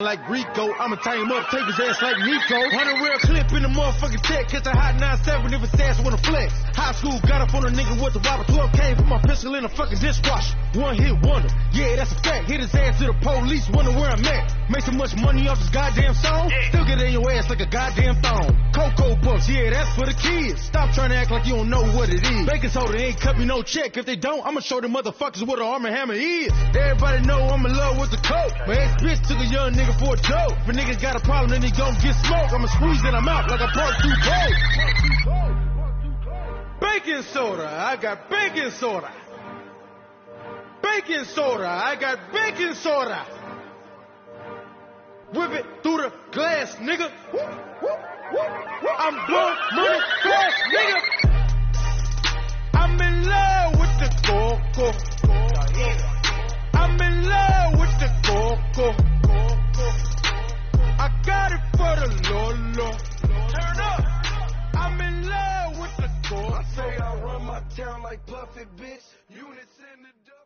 like Rico, I'ma tie him up, tape his ass like Nico. 100 real clip in the motherfucking tech, catch a hot 9-7 if it's ass wanna flex. High school got up on a nigga with the wobble, 12 came, put my pistol in a fucking dishwasher. One hit wonder, yeah, that's a fact. Hit his ass to the police, wonder where I'm at. Make so much money off this goddamn song, still get in your ass like a goddamn thong. Cocoa Puffs, yeah, that's for the kids. Stop trying to act like you don't know what it is. Baking soda ain't cut me no check. If they don't, I'ma show them motherfuckers what an Arm & Hammer is. Everybody know I'm in love with the coke. My ex-bitch took a young nigga for a joke. If a nigga got a problem, then he gon' get smoked. I'ma squeeze and I'm out like a park too cold. Baking soda, I got baking soda. Baking soda, I got baking soda. Whip it through the glass, nigga. I'm blowing money fast, nigga. I'm in love with the coco. I'm in love with the coco. I got it for the Lolo. Turn up. I'm in love with the coco. I say I run my town like Puffy, bitch. Units in the door.